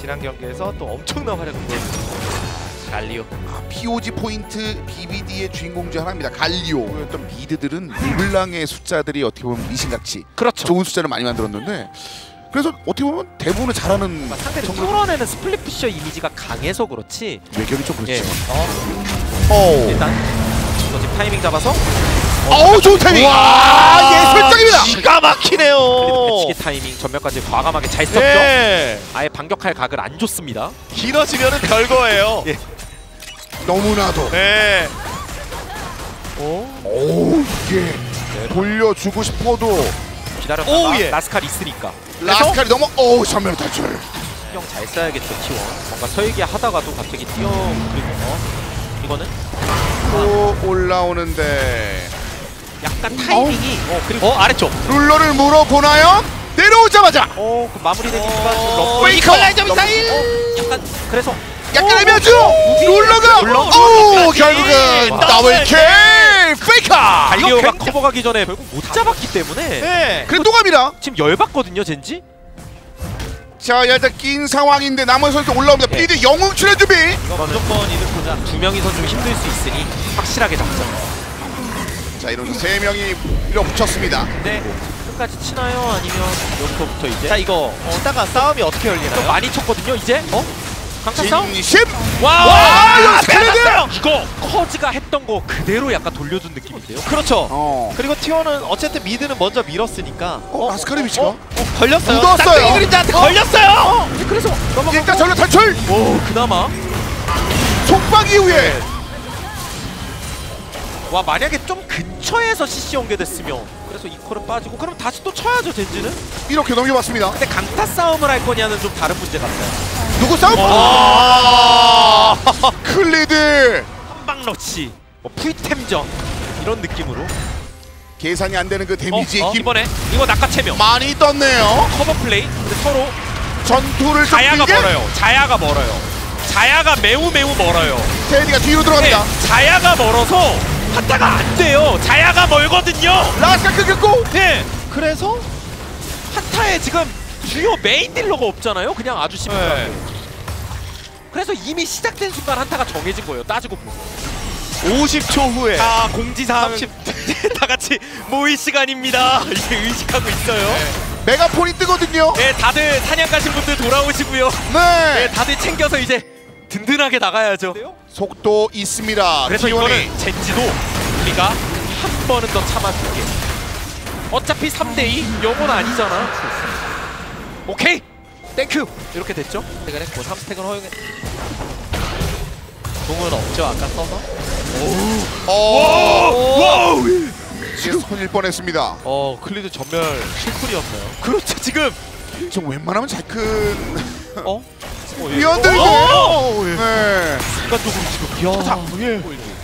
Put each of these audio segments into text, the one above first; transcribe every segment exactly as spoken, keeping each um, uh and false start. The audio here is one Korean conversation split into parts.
지난 경기에서 또 엄청난 활약을 보여줬습니다. 갈리오. 아, 피오지 포인트 비비디의 주인공 중 하나입니다. 갈리오. 였던 미드들은 르블랑의 숫자들이 어떻게 보면 미신같이 그렇죠. 좋은 숫자를 많이 만들었는데 그래서 어떻게 보면 대부분은 잘하는 상대를 뚫어내는 스플릿 푸셔 이미지가 강해서 그렇지 외격이 좀 그렇죠. 예. 어. 어. 일단 저 지금 타이밍 잡아서 어우 좋은 타이밍! 와 예술적입니다! 기가 막히네요. 배치기 타이밍 전멸까지 과감하게 잘 썼죠? 네. 아예 반격할 각을 안 줬습니다. 길어지면은 별거예요. 예. 너무나도 네. 오. 오 이게 네. 돌려주고 싶어도 기다렸다가 오, 예. 라스칼 있으니까 라스칼이 너무 어우 전멸 탈출 신경 잘 써야겠죠 티원. 뭔가 서얘기 하다가도 갑자기 뛰어 그리고 어? 이거는 또 올라오는데 약간 타이밍이 어 그리고 어 아래쪽. 룰러를 물어보나요? 내려오자마자 어 그 마무리되는 순간 좀 어, 럭 이퀄라이저 럭- 미사일! 어, 약간 그래서 약간 애매하죠? 룰러가 룰러, 오 룰러까지. 결국은 와. 더블킬 페이커 갈리오가 굉장히- 커버 가기 전에 결국 못 잡았기 때문에 네. 그래 또 갑니다. 지금 열받거든요 젠지. 자 일단 낀 상황인데 남은 선수 올라옵니다. 네. 피디 영웅 출연 준비. 이거 무조건 이득 보자. 두 명이서 좀 힘들 수 있으니 확실하게 잡자. 자 이러면서 세 명이 밀어붙였습니다. 근데 끝까지 치나요? 아니면 여기서부터 이제? 자 이거 치다가 싸움이 어떻게 좀 열리나요? 많이 쳤거든요 이제? 어? 강타 싸움? 진심. 와! 와, 이거 스크래드! 이거 커즈가 했던 거 그대로 약간 돌려준 느낌인데요? 그렇죠. 어. 그리고 티원은 어쨌든 미드는 먼저 밀었으니까 어 라스카리 위치가 어? 걸렸어요. 묻었어요. 쌍둥이 그림자한테 걸렸어요. 어, 그래서 넘어가고 일단 전력 탈출. 오 그나마 속박 이후에 와 만약에 좀 근처에서 씨씨 연계됐으면 그래서 이퀄은 빠지고 그럼 다시 또 쳐야죠 젠지는? 이렇게 넘겨봤습니다. 근데 강타 싸움을 할 거냐는 좀 다른 문제 같아요. 누구 싸움? 아 클리드 한방 러치 뭐 풀템전 이런 느낌으로 계산이 안 되는 그 데미지의 어? 어? 힘 이번에 이거 낙하체명 많이 떴네요. 커버 플레이 근데 서로 전투를 좀 자야가 길게 멀어요. 자야가 멀어요. 자야가 매우 매우 멀어요. 테디가 뒤로 들어갑니다. 네, 자야가 멀어서 한타가 안 돼요. 자야가 멀거든요. 라스카 끊겼고 네, 그래서 한타에 지금 주요 메인 딜러가 없잖아요. 그냥 아주 심플하게. 네. 그래서 이미 시작된 순간 한타가 정해진 거예요. 따지고 보면. 오십 초 후에 자, 공지사항 삼십 다 같이 모일 시간입니다. 이게 의식하고 있어요. 네. 메가폰이 뜨거든요. 네, 다들 사냥 가신 분들 돌아오시고요. 네. 네, 다들 챙겨서 이제 든든하게 나가야죠. 속도 있습니다. 그래서 티원이. 이거는 젠지도 우리가 한 번은 더 참아줄게. 어차피 삼 대 이 영혼 아니잖아. 오케이! 땡큐! 이렇게 됐죠? 스택을 했고 삼 스택은 허용해. 공은 없죠 아까 써서. 어. 와우! 지금 손일 뻔했습니다. 어 클리드 전멸 실쿨이었나요? 그렇죠 지금! 좀 웬만하면 잘 큰 어? 위원들인데. 어, 예. 네. 순간적으로 지금 야, 자, 예.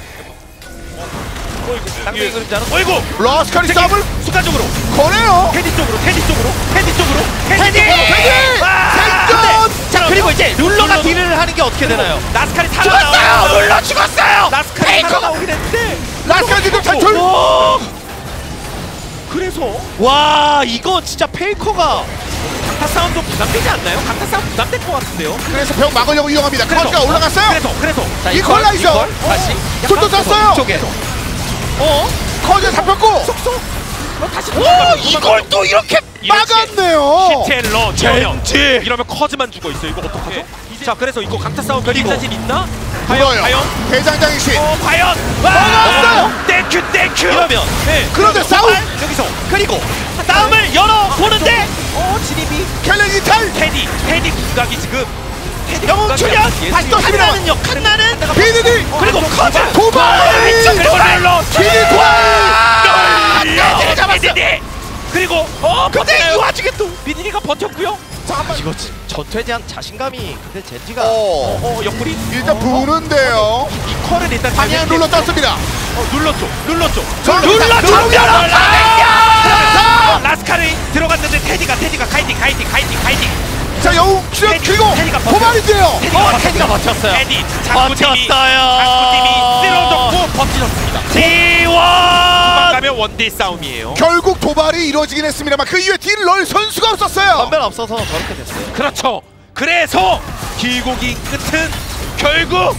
쌍둥이 그림자는 어이구! 라스카리 싸움을 순간적으로! 거네요. 테디 쪽으로! 테디 쪽으로! 테디 쪽으로! 테디! 테디! 아! 생존! 자 그리고 이제 룰러가 룰러도- 딜을 하는 게 어떻게 되나요? 나스칼이 죽었어요! 살아나와요! 룰러 죽었어요! 나스칼이 페이커가- 살아나오긴 했는데 라스카리 지금 탈출. 오! 그래서 와 이거 진짜 페이커가 강타 싸움도 부담되지 않나요? 강타 싸움 부담될 것 같은데요? 그래서 벽 막으려고 이용합니다. 커즈가 올라갔어요. 그래서 그래서 자, 이퀄라이저! 이퀄, 다시 손도 쐈어요. 쪽에 어? 커즈 잡혔고 쏙쏙 어, 다시 오 이걸 또 이렇게 막았네요. 히텔러 전형 젠지! 이러면 커즈만 죽어 있어. 이거 어떡하죠? 자 그래서 이거 강타 싸움 그리고 자신 있나? 불어요. 과연? 대장장이 신. 어 과연? 먹었어요! 땡큐 땡큐 이러면 네. 그런데 싸움! 여기서 그리고 싸움을 열어 보는데 어 진입이 켈렌 이탈. 테디 테디 국각이 지금 테디 영웅 국각이 출연 아니라 다시 또 예술이- 칸나는요 칸나는 비디디. 그리고 커즈 도발. 그리고 룰러 비디 도발. 테디를 잡았어. 그리고 어 근데 이 와중에 또 비디니가 버텼고요. 이거 지- 전투에 대한 자신감이 근데 젠지가 어. 어 옆구리 일단 부는데요. 이 컬을 일단 방향 눌러 땄습니다. 어 눌렀죠 눌렀죠 저 눌러 눌러 아, 라스카르 들어갔는데 테디가 테디가 카이팅 카이팅 카이팅 카이팅 자 영웅 출연 테디, 그리고 테디가 버텨요. 도발인데요. 테디가 어, 버텼어요. 테디가 버텼어요. 테디 장구팀이 버텼어요. 장구팀이 쓰러졌고 버티셨습니다. 티원 도망가면 원딜 싸움이에요. 결국 도발이 이루어지긴 했습니다만 그 이후에 딜을 넣을 선수가 없었어요. 전멸 없어서 저렇게 됐어요. 그렇죠. 그래서 길고 긴 끝은 결국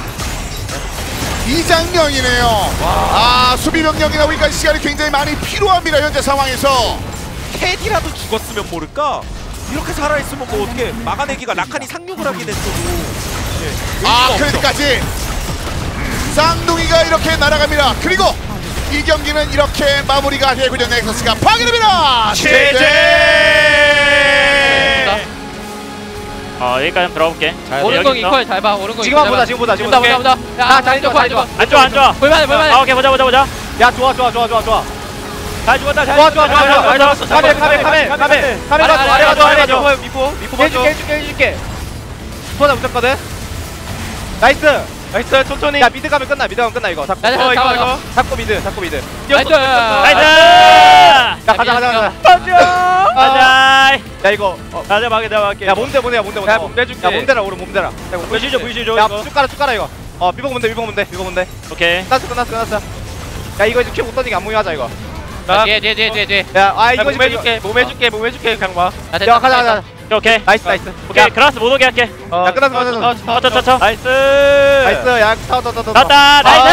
이 장면이네요. 아 수비 병력이 나오니까 시간이 굉장히 많이 필요합니다. 현재 상황에서. 캐디라도 죽었으면 모를까 이렇게 살아있으면 뭐 어떻게 막아내기가 라칸이 상륙을 하긴 했어도 네, 아 의미가 없죠. 크레딧까지 쌍둥이가 이렇게 날아갑니다. 그리고 이 경기는 이렇게 마무리가 되고요. 넥서스가 파괴됩니다. 제제. 어 여기까지 들어볼게. 오른공 이퀄 잘 봐. 오른공 지금 한번 보자 지금 보자 지금 보자 보자. 보자 보자. 야, 잘 좋아 잘 좋아. 안 좋아 안 좋아. 볼만해 볼만해. 아 오케이 보자 보자 보자. 야 좋아 좋아 좋아 좋아 좋아. 잘 죽었다 잘 좋아 좋아 좋아 좋아. 잘 잡았어 잘 카메 잡았어. 카메 카메 카메 카메 아래, 가져 아래, 아래 가져 아래 아래 가져. 가져. 미포 미포 해줄게 해줄게 해줄게. 스포다 붙였거든. 나이스. 나이스 천천히. 야 미드 가면 끝나 미드 가면 끝나 이거. 잡고 나 잡아, 어, 이거 잡아, 이거. 잡고 미드 잡고 미드. 나이스. 나이스. 야 가자 가자 가자. 가자. 가자. 야 이거. 어. 나 내가 막게 내가 막게. 야 몸대 보내야 몸대 보내. 야, 몸대 줄게. 야 몸대라 오른 몸대라. 보시죠 보시죠 야 이거. 쭉 깔아 쭉 깔아 이거. 어 비보 몸대 비보 몸대 비보 몸대. 오케이. 끝났어 끝났어 끝났어. 야 이거 이제 큐 못 던지게 안 모이하자 이거. 뒤에 뒤에 뒤에 뒤에 뒤에. 야아 이거 몸 해줄게 몸 해줄게 몸 해줄게 그냥 봐. 야, 야 됐다, 가자 됐다. 가자. 오케이. 나이스 나이스. 오케이 그라스 못 오게 할게. 야 끝났어 끝났어. 쳐쳐쳐. 나이스. 나이스 야 타워타워타워. 나왔다 나이스.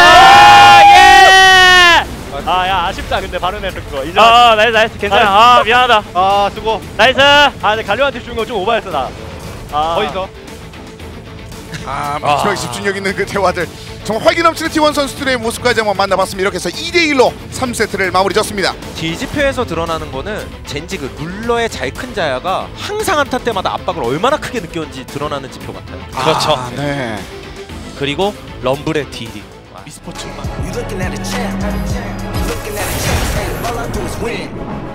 예. 아야 아쉽다 근데 바르네서 그거 이제 아 나이스 나이스 괜찮아. 아 미안하다. 아 수고. 나이스. 아 근데 갈료한테 주는 거 좀 오버했어 나. 아 어디서? 아 마지막에 집중력 있는 그 대화들. 정말 활기 넘치는 티 원 선수들의 모습까지 한번 만나봤습니다. 이렇게 해서 이 대 일로 삼 세트를 마무리 졌습니다. 딜지표에서 드러나는 거는 젠지 그 룰러의 잘 큰 자야가 항상 한타 때마다 압박을 얼마나 크게 느꼈는지 드러나는 지표 같아요. 그렇죠. 아, 네. 그리고 럼블의 딜이 미스포츠만 You looking at a champ, you looking at a champ, and all I do is win.